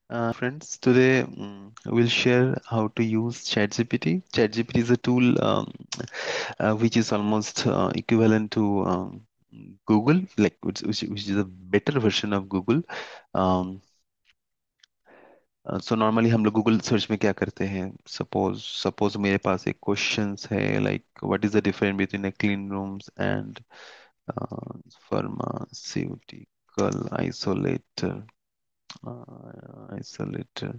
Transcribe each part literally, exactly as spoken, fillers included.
Uh, friends, today mm, we'll share how to use ChatGPT. ChatGPT is a tool um, uh, which is almost uh, equivalent to um, Google, like which, which, which is a better version of Google. Um, so normally हम लोग Google search में क्या करते हैं? Suppose suppose मेरे पास एक questions है, like what is the difference between a clean rooms and pharmaceutical isolator isolator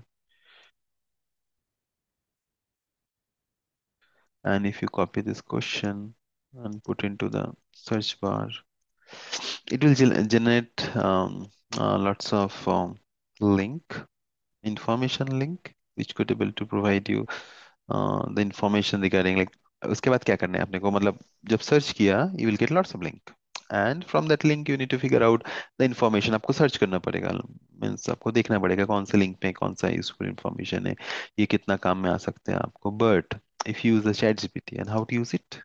and if you copy this question and put into the search bar, it will gen- generate um, uh, lots of um, link information link which could able to provide you uh, the information regarding like उसके बाद क्या करना है आपने को, मतलब जब search किया you will get lots of link and from that link you need to figure out the information. आपको सर्च करना पड़ेगा, मीन्स आपको देखना पड़ेगा कौन से लिंक पे कौन सा यूजफुल इंफॉर्मेशन है, ये कितना काम में आ सकते हैं आपको. But if you use the chat G P T, and how to use it?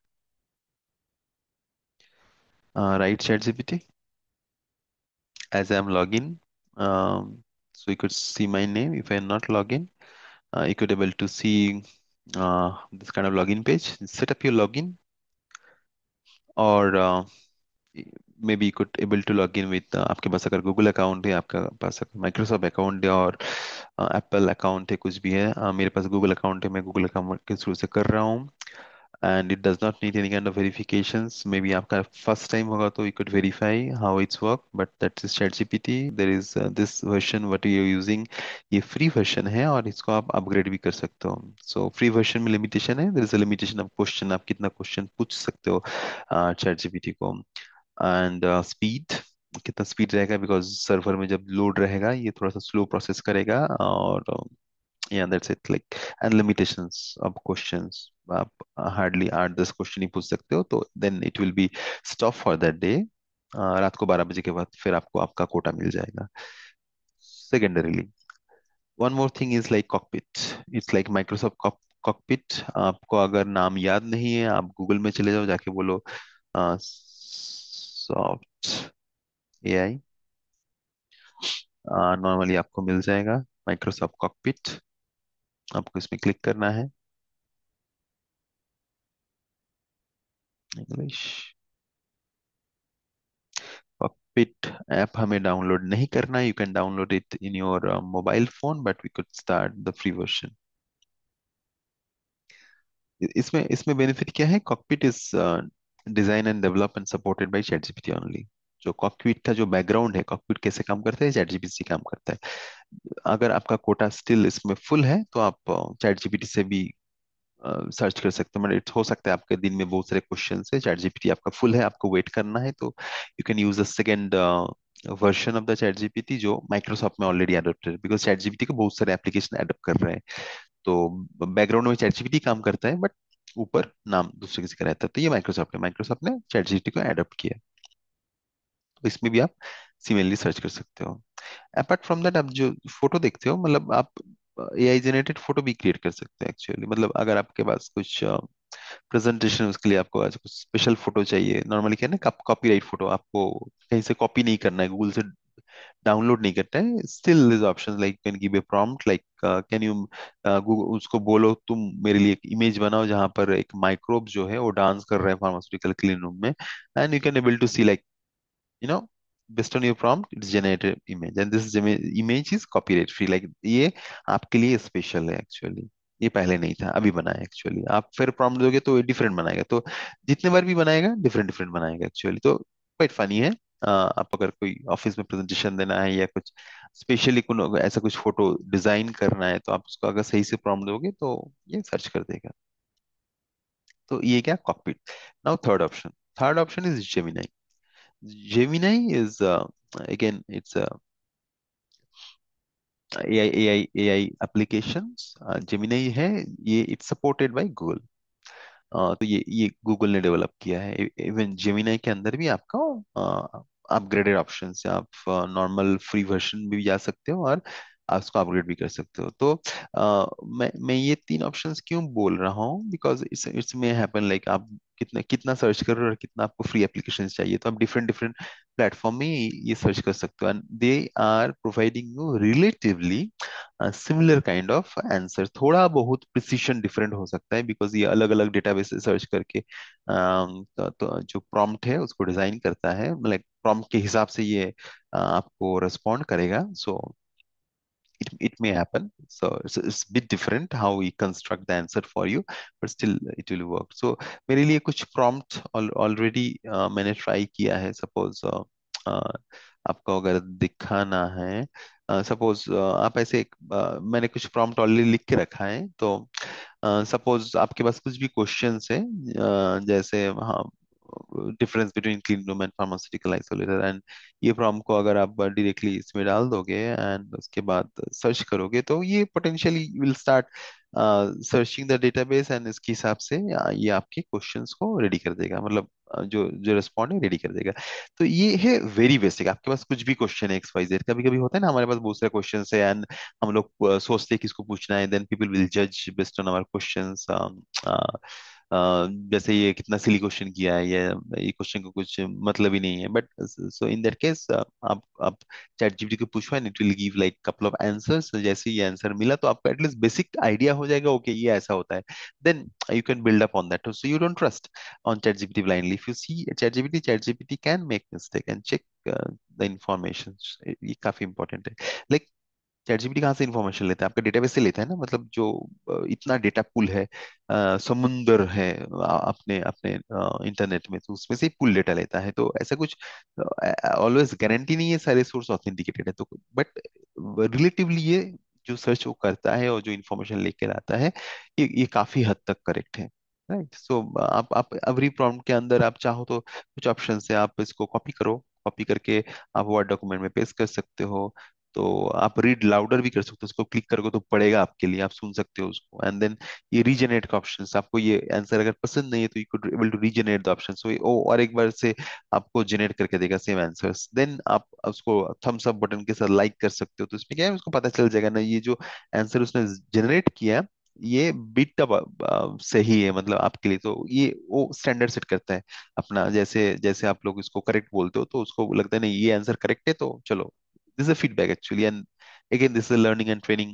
Uh, right, chat G P T. As I'm login, um, so you could see my name. If I'm not login, uh, you could able to see uh, this kind of login page. Set up your login, or uh, maybe you could able to log in with uh, आपके पास अगर Google account है, आपका पास अगर Microsoft account है और Apple account है, कुछ भी है. uh, मेरे पास गूगल अकाउंट है, मैं गूगल अकाउंट के थ्रू से कर रहा हूँ. And it does not need any kind of verifications. Maybe आपका first time होगा तो you could verify how it's work, but that is ChatGPT. There is uh, this version what you are using, ये free version है और इसको आप upgrade भी कर सकते हो. So free version में limitation है, there is a limitation of question, आप कितना question पूछ सकते हो uh, ChatGPT को. And uh, speed, कितना स्पीड रहेगा, बिकॉज सर्वर में जब लोड रहेगा ये थोड़ा सा स्लो प्रोसेस करेगा. और yeah, that's it, like and limitations of questions. आप हार्डली आठ दस क्वेश्चन ही पूछ सकते हो, तो then it will be stop for that day. रात को बारह बजे के बाद फिर आपको आपका कोटा मिल जाएगा. Secondarily, one more thing is like cockpit. It's like Microsoft cockpit. आपको अगर नाम याद नहीं है, आप गूगल में चले जाओ, जाके बोलो सॉफ्ट ए आई, नॉर्मली आपको मिल जाएगा माइक्रोसॉफ्ट कॉकपिट. आपको इसमें क्लिक करना है. इंग्लिश कॉकपिट ऐप हमें डाउनलोड नहीं करना है. You can download it in your mobile phone, but we could start the free version. इसमें इसमें बेनिफिट क्या है? Cockpit is design and develop and supported by ChatGPT only. जो कॉकपिट का जो बैकग्राउंड है, कॉकपिट कैसे काम करता है, चैटजीपीटी से काम करता है. अगर आपका कोटा स्टिल इसमें फुल है तो आप चैट जीपीटी से भी सर्च कर सकते हो. मतलब इट हो सकता है आपके दिन में बहुत सारे क्वेश्चन है, चैट जीपीटी आपका फुल है, आपको वेट करना है, तो you can use the second version of the ChatGPT जो माइक्रोसॉफ्ट में ऑलरेडी अडोप्टेड है, बिकॉज चैट जीपीटी को बहुत सारे एप्लीकेशन अडोप्ट कर रहे हैं. तो बैकग्राउंड में चैट जीपीटी काम करता है, बट ऊपर नाम दूसरे किसी का रहता है. तो ये माइक्रोसॉफ्ट है, माइक्रोसॉफ्ट ने चैट जीपीटी को अडोप्ट किया. तो इसमें भी आप सिमिलरली सर्च कर सकते हो. अपार्ट फ्रॉम दैट, आप जो फोटो देखते हो, मतलब आप ए आई जनरेटेड फोटो भी क्रिएट कर सकते हैं एक्चुअली. मतलब अगर आपके पास कुछ प्रेजेंटेशन, उसके लिए आपको आज कुछ स्पेशल फोटो चाहिए. नॉर्मली क्या है ना, कॉपीराइट फोटो आपको कहीं से कॉपी नहीं करना है, गूगल से डाउनलोड नहीं करता है. Still this option like can give a prompt like can you Google, उसको बोलो तुम मेरे लिए एक इमेज बनाओ जहां पर एक माइक्रोब जो है वो डांस कर रहा है फार्मास्यूटिकल क्लीन रूम में. And you can able to see like, you know, based on your prompt it's generated image, and this is ima- image is copyright free. like ये आपके लिए स्पेशल है एक्चुअली. ये पहले नहीं था, अभी बना है एक्चुअली. आप फिर प्रॉम्प्ट दोगे तो ये डिफरेंट बनाएगा, तो जितने बार भी बनाएगा डिफरेंट डिफरेंट बनाएगा एक्चुअली. तो क्वाइट फनी है. अ, आप अगर कोई ऑफिस में प्रेजेंटेशन देना है या कुछ स्पेशली ऐसा कुछ फोटो डिजाइन करना है, तो आप उसको अगर सही से प्रॉम्प्ट दोगे तो ये सर्च कर देगा. तो ये क्या, cockpit. Now third option. Third option is Gemini. Gemini is uh, again it's a A I A I A I applications. uh, Gemini है ये, it's supported by Google. uh, तो ये ये गूगल ने डेवलप किया है. इवन जेमिनाई के अंदर भी आपका अपग्रेडेड ऑप्शन है. आप नॉर्मल फ्री वर्जन भी जा सकते हो और आप उसको अपग्रेड भी कर सकते हो। तो अ, मैं मैं ये तीन ऑप्शंस क्यों बोल रहा हूँ, बिकॉज इट्स इट्स में हैपन लाइक आप कितना कितना सर्च कर रहे हो और कितना आपको फ्री एप्लीकेशन चाहिए, तो आप डिफरेंट डिफरेंट प्लेटफॉर्म में ये ये सर्च कर सकते हो, and they are providing you relatively similar kind of answer. थोड़ा बहुत प्रिसीशन डिफरेंट हो सकता है, बिकॉज ये अलग अलग डेटाबेस से सर्च करके अम, तो, तो जो प्रॉम्प्ट है उसको डिजाइन करता है, मतलब प्रॉम्प्ट के हिसाब से ये अ, आपको रिस्पॉन्ड करेगा। सो it, it may happen, so it's, it's a bit different how we construct the answer for you, but still it will work. So मेरे लिए कुछ prompt ऑलरेडी मैंने ट्राई किया है। सपोज आपको अगर दिखाना है, सपोज आप ऐसे एक, अ, मैंने कुछ प्रॉम्प्ट ऑलरेडी लिख के रखा है। तो सपोज आपके पास कुछ भी क्वेश्चंस है, अ, जैसे हाँ, difference between clean room and pharmaceutical isolator, and ये प्रॉम्प्ट को अगर आप डायरेक्टली इसमें डाल दोगे एंड उसके बाद सर्च करोगे, तो ये potentially will start searching the database, and इसके हिसाब से अ, ये आपके क्वेश्चंस को रेडी कर देगा, मतलब अ, जो जो रिस्पॉन्ड है रेडी कर देगा। तो ये है वेरी बेसिक। आपके पास कुछ भी क्वेश्चन है एक्स वाई जेड, कभी कभी होता है ना हमारे पास बहुत सारे क्वेश्चन है, एंड हम लोग अ, सोचते हैं किसको पूछना है, देन पीपल विल जज बेस्ड ऑन आवर क्वेश्चंस। जैसे ये कितना सिली क्वेश्चन किया है, ये ये क्वेश्चन को कुछ मतलब ही नहीं है, but so in that case आप आप चैट जीपीटी को पूछो and it will give like couple of answers. जैसे ये आंसर मिला तो आपको एटलीस्ट बेसिक आइडिया हो जाएगा, ओके ये ऐसा होता है। Then you can build up on that, so you don't trust on ChatGPT blindly. If you see ChatGPT, ChatGPT can make mistake and check uh, the information. ये काफी important है। Like chat GPT कहाँ से information लेता है? आपका database से लेता है ना, मतलब जो अ, इतना डेटा पुल है, अ, समुंदर है अ, अपने अपने इंटरनेट में, तो उसमें से ही पुल डेटा लेता है। तो ऐसा कुछ ऑलवेज गारंटी नहीं है सारे सोर्स ऑथेंटिकेटेड है, तो बट रिलेटिवली ये जो सर्च वो करता है और जो इंफॉर्मेशन लेकर आता है, ये ये काफी हद तक करेक्ट है। राइट। सो आप आप एवरी प्रॉम्प्ट के अंदर आप चाहो तो कुछ ऑप्शन है, आप इसको कॉपी करो, कॉपी करके आप वर्ड डॉक्यूमेंट में पेस्ट कर सकते हो। तो आप रीड लाउडर भी कर सकते हो, उसको क्लिक करोगे तो पढ़ेगा आपके लिए, आप सुन सकते हो उसको। एंड देन ये रीजनरेट का ऑप्शन, आपको ये आंसर अगर पसंद नहीं है तो you could able to regenerate the option, so ओ और एक बार से आपको जनरेट करके देगा सेम आंसर्स। देन आप उसको थम्स अप बटन के साथ लाइक कर सकते हो, तो इसमें क्या है, उसको पता चल जाएगा ना ये जो आंसर उसने जनरेट किया ये बिट अब सही है, मतलब आपके लिए। तो ये वो स्टैंडर्ड सेट करता है अपना, जैसे जैसे आप लोग इसको करेक्ट बोलते हो तो उसको लगता है नहीं ये आंसर करेक्ट है, तो चलो। This is a feedback actually, and again this is learning and training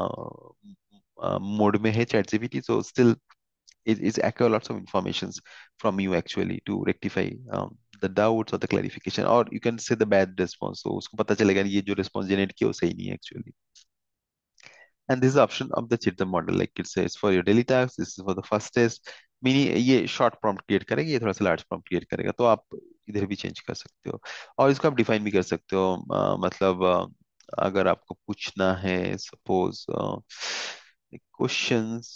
mode में है ChatGPT, so still it is acquire lots of informations from you actually to rectify um, the doubts or the clarification, or you can say the bad response, so उसको पता चलेगा ये जो response generate किया वो सही नहीं है actually। And this is the option of the cheat the model, like it says for your daily tasks, this is for the first test mini, ये शॉर्ट प्रॉम्प्ट क्रिएट करेगा, ये थोड़ा सा लार्ज प्रॉम्प्ट क्रिएट करेगा, तो आप इधर भी चेंज कर सकते हो। और इसको आप डिफाइन भी कर सकते हो, अ, मतलब अ, अगर आपको पूछना है suppose questions,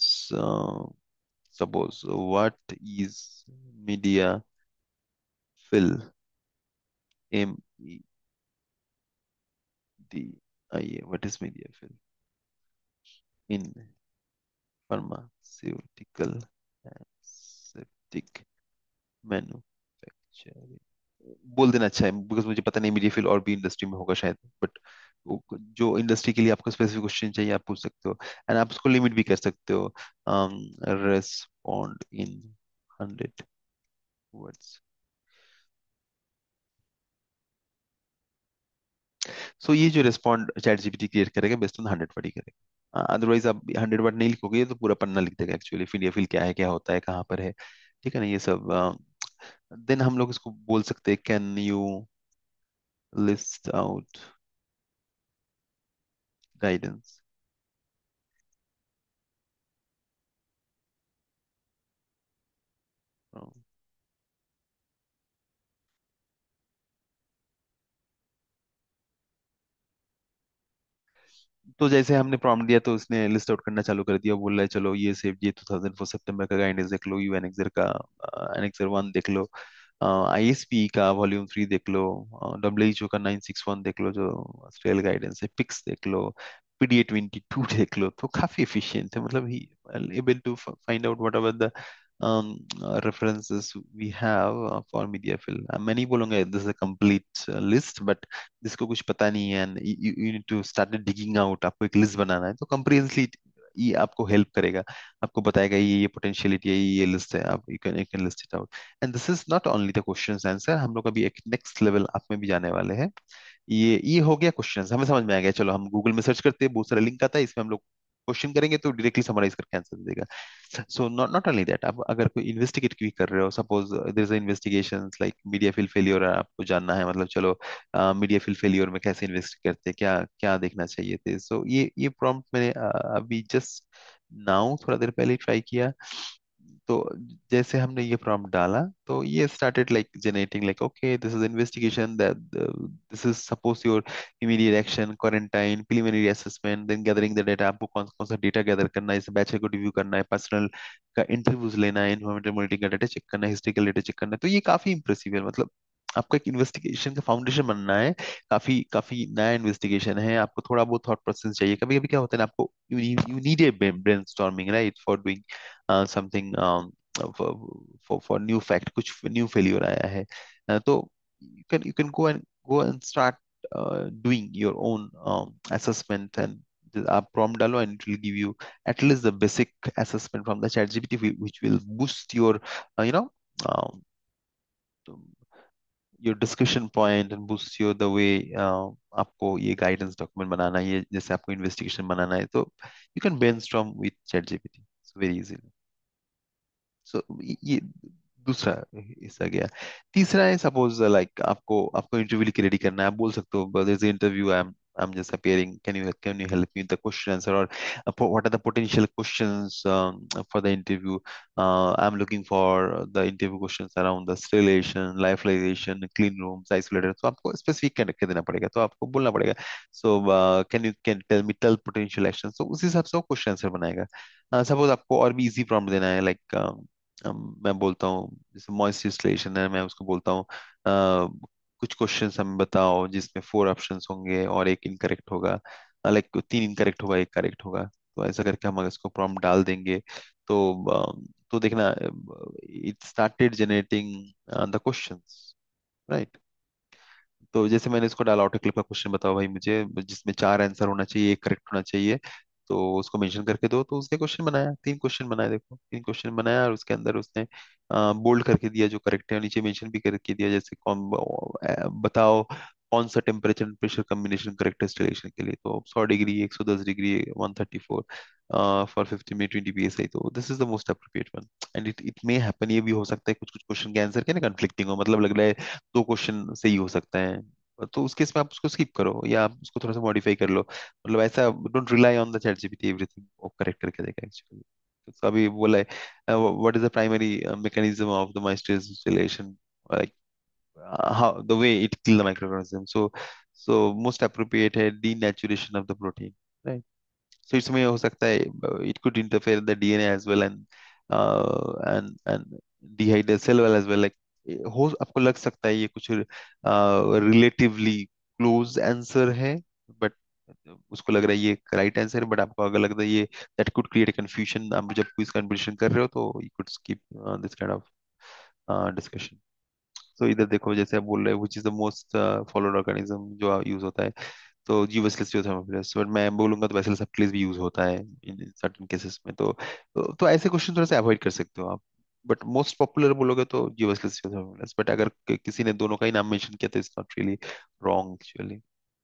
suppose what is media fill, M E D I A, what is media fill in pharmaceutical aseptic manufacturing, बोल देना अच्छा है, बिकॉज मुझे पता नहीं मीडिया फील्ड और भी इंडस्ट्री में होगा शायद, बट जो इंडस्ट्री के लिए आपको स्पेसिफिक क्वेश्चन चाहिए आप पूछ सकते हो, एंड आप उसको लिमिट भी कर सकते हो, respond in hundred words. So ये जो रेस्पॉन्ड चैट जीपीटी क्रिएट करेगा बेस्ड ऑन हंड्रेड वर्ड ही करेगा, अदरवाइज आप हंड्रेड वर्ड नहीं लिखोगे तो पूरा पन्ना लिख देगा एक्चुअली, मीडिया फील्ड क्या है, क्या होता है, कहाँ पर है, ठीक है ना, ये सब। देन हम लोग इसको बोल सकते हैं, can you list out guidance. तो जैसे हमने प्रॉम्प्ट दिया तो उसने लिस्ट आउट करना चालू कर दिया, बोल रहा है चलो ये सेव ये टू थाउजेंड फोर सितंबर का गाइडेंस देख लो, यू एनेक्सर का एनेक्सर वन देख लो, आईएसपी का वॉल्यूम थ्री देख लो, डब्ल्यू एच ओ का नाइन सिक्स वन देख लो जो ऑस्ट्रेल गाइडेंस है, पिक्स देख लो, पीडीए ट्वेंटी टू देख लो। तो काफी एफिशिएंट है, मतलब ही able to find out whatever references we have for media fill. मैं नहीं बोलूंगा this is a complete list, but जिसको कुछ पता नहीं है and you need to start digging out, आपको एक लिस्ट बनाना है, तो कंप्रिहेंसिवली ये आपको हेल्प करेगा, आपको बताएगा ये ये पोटेंशियलिटी है, ये ये लिस्ट है, आप you can you can list it out. And this is not only the questions answer, हम लोग अभी एक नेक्स्ट लेवल आप में भी जाने वाले हैं। ये ये हो गया क्वेश्चंस, हमें समझ में आ गया, चलो हम गूगल में सर्च करते हैं, बहुत सारा लिंक आता है, इसमें हम लोग क्वेश्चन करेंगे तो डायरेक्टली समराइज करके आंसर दे देगा। So not not only that, आप अगर कोई इन्वेस्टिगेट भी कर रहे हो, suppose there is investigation like media fill failure, आपको जानना है, मतलब चलो मीडिया फिल फेलियर में कैसे इन्वेस्ट करते हैं, क्या क्या देखना चाहिए थे, सो ये ये प्रॉम्प्ट मैंने uh, अभी जस्ट नाउ थोड़ा देर पहले ट्राई किया। तो जैसे हमने ये प्रॉम्प्ट डाला तो ये started like generating like okay this is investigation, that this is suppose your immediate action, quarantine, preliminary assessment, then gathering the data, आपको कौन कौन सा डेटा गैदर करना है, इस बैचलर को रिव्यू करना है, पर्सनल का इंटरव्यूज लेना है, इन्वायरमेंटल मॉनिटरिंग का डेटा चेक करना है, हिस्ट्रिकल डेटा चेक करना है, तो ये काफी इंप्रेसिव है, मतलब आपका एक इन्वेस्टिगेशन का फाउंडेशन बनना है। काफी काफी नया इन्वेस्टिगेशन है, आपको थोड़ा बहुत थॉट प्रोसेस चाहिए, कभी कभी क्या होता है ना, आपको you you need a brainstorming right for doing something, for for new fact, कुछ न्यू फेल्यूर आया है, uh, तो you can you can go and go and start doing your own assessment, and आप प्रॉम्प्ट डालो and it will give you at least the basic assessment from the chat G P T, whi- which will boost your uh, you know um, your discussion point and boost your the way uh, आपको ये guidance document बनाना है, ये जैसे आपको investigation बनाना है, तो you can brainstorm with chat G P T so very easily। सो ये दूसरा हिस्सा गया। तीसरा है सपोज लाइक आपको आपको इंटरव्यू के रेडी करना है, आप बोल सकते हो there is interview, I am I am just appearing, can you can you help me with the question answer, or uh, po- what are the potential questions um, for the interview, uh, I'm looking for the interview questions around the sterilization, lyophilization, clean rooms, isolated, तो आपको specific करके देना पड़ेगा, तो आपको बोलना पड़ेगा, so can you can tell me tell potential action, तो उस हिसाब से वो क्वेश्चन आंसर बनाएगा। सपोज आपको और भी इजी प्रॉम्प्ट देना है लाइक हम- मैं बोलता हूँ जैसे मॉइस्ट डिस्टिलेशन है, मैं उसको बोलता हूँ अ, कुछ क्वेश्चंस हमें बताओ जिसमें फोर ऑप्शंस होंगे और एक इनकरेक्ट होगा, लाइक तीन इनकरेक्ट होगा एक करेक्ट होगा, तो ऐसा करके हम अगर इसको प्रॉम्प्ट डाल देंगे तो अ, तो देखना it started generating the questions, right. तो जैसे मैंने इसको डाला ऑटो क्लिप का क्वेश्चन बताओ भाई मुझे जिसमें चार आंसर होना चाहिए, एक करेक्ट होना चाहिए, तो उसको मेंशन करके दो, तो उसने क्वेश्चन बनाया, तीन क्वेश्चन बनाए, देखो तीन क्वेश्चन बनाया, और उसके अंदर उसने बोल्ड करके दिया जो करेक्ट है, और नीचे मेंशन भी करके दिया, जैसे कौन अ, बताओ कौन सा temperature and pressure combination correct है इंस्टॉलेशन के लिए, तो सौ डिग्री, एक सौ दस degree, one thirty four, for fifty में ट्वेंटी पी एस आई, तो this is the most appropriate one. And it it may happen, ये भी हो सकता है कुछ कुछ क्वेश्चन के आंसर के ना कंफ्लिक्टिंग हो, मतलब लग रहा है दो क्वेश्चन सही हो सकता है, तो उस केस में आप उसको स्किप करो या आप उसको थोड़ा सा मॉडिफाई कर लो, मतलब ऐसा don't rely on the ChatGPT everything वो करेक्ट करके देगा एक्चुअली। तो अभी बोला है what is the primary mechanism of the misters installation, like how the way it kill the microorganism, so so most appropriate है denaturation of the protein, right? So इसमें हो सकता है it could interfere the D N A as well, and uh, and and dehydrate cell wall as well, like हो आपको लग सकता है ये कुछ रिलेटिवली क्लोज आंसर है, बट उसको लग रहा है ये राइट आंसर है, बट आपको अगर लगता है ये दैट कुड क्रिएट कंफ्यूजन, आप जब क्विज कंपटीशन कर रहे हो तो you could skip this kind of discussion. तो इधर देखो जैसे आप बोल रहे हो which is the most followed organism जो यूज होता है, तो जी बेसिलस जो थर्मोफिलस, बट मैं बोलूंगा तो बेसिलस सबटिलिस भी यूज होता है इन सर्टेन केसेस में, तो तो, तो ऐसे क्वेश्चन थोड़ा सा अवॉइड कर सकते हो आप, बट मोस्ट पॉपुलर बोलोगे तो जी बेसिलस जो थर्मोफिलस, बट अगर कि, किसी ने दोनों का ही नाम मेंशन किया तो it's not really wrong actually.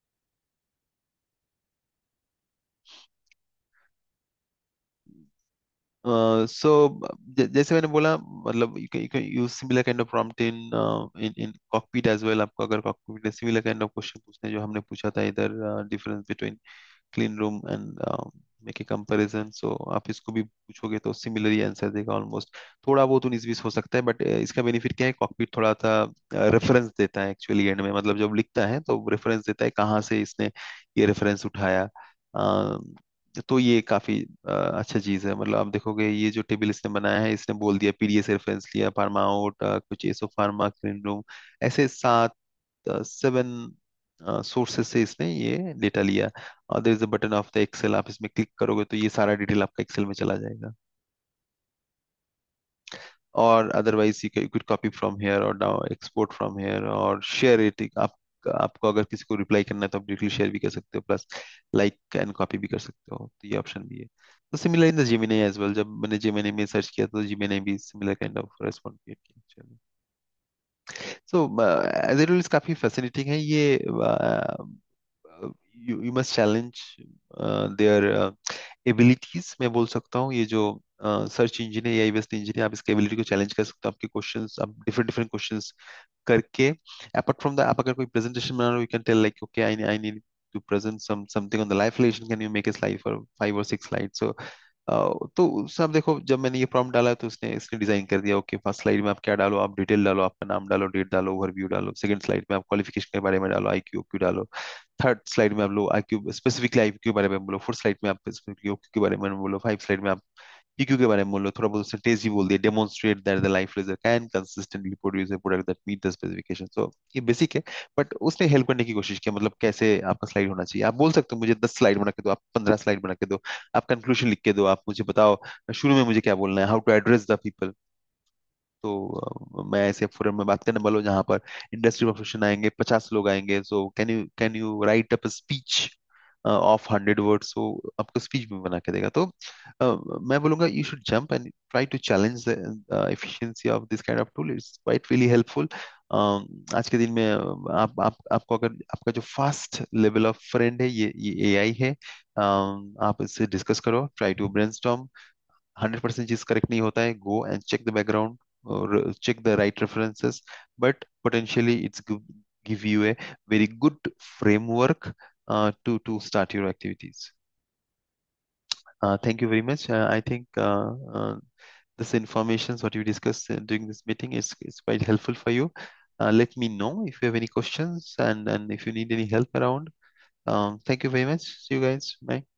So जैसे मैंने बोला, मतलब you can use similar kind of prompt in in in cockpit as well, आपको अगर कॉकपीट में सिमिलर काइंड ऑफ क्वेश्चन पूछने हैं जो हमने पूछा था इधर, difference between clean room and make a comparison, so आप इसको भी पूछोगे तो सिमिलर ही आंसर देगा ऑलमोस्ट, थोड़ा बहुत उन्नीस बीस हो सकता है, बट इसका बेनिफिट क्या है, कॉकपीट थोड़ा सा रेफरेंस देता है एक्चुअली एंड में, मतलब जब लिखता है तो रेफरेंस देता है कहाँ से इसने ये रेफरेंस उठाया, अ, तो ये काफी अ, अच्छा चीज है, मतलब आप देखोगे ये जो टेबल इसने बनाया है, इसने बोल दिया पीडीएस रेफरेंस लिया, फार्मा आउट, कुछ एसो फार्मा, क्लीन रूम, ऐसे सात सेवन सोर्सेस से इसने ये डेटा लिया, और there is a button of the excel, आप इसमें क्लिक करोगे तो ये सारा डिटेल आपका एक्सेल में चला जाएगा। or otherwise you, can, you could copy from here or now export from here or share it. आप आपको अगर किसी को रिप्लाई करना है तो आप डायरेक्टली शेयर भी कर सकते हो, प्लस लाइक एंड कॉपी भी कर सकते हो, तो ये ऑप्शन भी है। तो similar in the Gemini as well, जब मैंने जेमिनी में सर्च किया तो जेमिनी भी सिमिलर काइंड ऑफ रेस्पॉन्ड किया। सो एज इट इज काफी फैसिनेटिंग है ये। You you must challenge their abilities, मैं बोल सकता हूँ। ये जो सर्च इंजन है, एआई बेस्ड इंजन है, आप इसके एबिलिटी को चैलेंज कर सकते हो। आपके क्वेश्चंस, आप डिफरेंट डिफरेंट क्वेश्चंस करके, अपार्ट फ्रॉम द, आप अगर कोई प्रेजेंटेशन बना रहे हो, you can tell like okay I I need to present some something on the life relation, can you make a slide for five और six slide. So तो सब देखो, जब मैंने ये प्रॉम्प्ट डाला तो उसने इसने डिजाइन कर दिया। ओके, फर्स्ट स्लाइड में आप क्या डालो, आप डिटेल डालो, आपका नाम डालो, डेट डालो, ओवरव्यू डालो। सेकंड स्लाइड में आप क्वालिफिकेशन के बारे में डालो, आईक्यू क्यू डालो। थर्ड स्लाइड में आप लो आईक्यू, स्पेसिफिकली आईक्यू के बारे में बोलो। फोर्थ स्लाइड में आप स्पेसिफिकली ओक्यू के बारे में बोलो। फाइव स्लाइड में आप पीक्यू के बारे में बोलो। थोड़ा बहुत उसने टेस्ट भी बोल दिया, demonstrate that the life razor can consistently produce a product that meet the specification. So ये बेसिक है, बट उसने हेल्प करने की कोशिश की, मतलब कैसे आपका स्लाइड होना चाहिए। आप बोल सकते हो मुझे दस स्लाइड बना के दो, आप पंद्रह स्लाइड बना के दो, आप कंक्लूजन लिख के दो, आप मुझे बताओ शुरू में मुझे क्या बोलना है, how to address the people. तो अ, मैं ऐसे फोरम में बात करने वाला हूँ जहाँ पर इंडस्ट्री प्रोफेशन आएंगे, पचास लोग आएंगे। So can you can you write up speech of hundred words. So आपको स्पीच भी बना के देगा। तो अ, मैं बोलूंगा you should jump and try to challenge the efficiency of this kind of tool. It's quite really helpful. आज के दिन में अ, आप, आप आपको अगर आपका जो फास्ट लेवल ऑफ फ्रेंड है, ये ये एआई है। अम, आप इससे डिस्कस करो, try to brainstorm. Hundred percent चीज करेक्ट नहीं होता है, go and check the background और check the right references, but potentially it's give you a very good framework to to start your activities. Uh, thank you very much. Uh, I think uh, uh, this information, what you discussed uh, during this meeting, is is quite helpful for you. Uh, let me know if you have any questions, and and if you need any help around. Um, thank you very much. See you guys. Bye.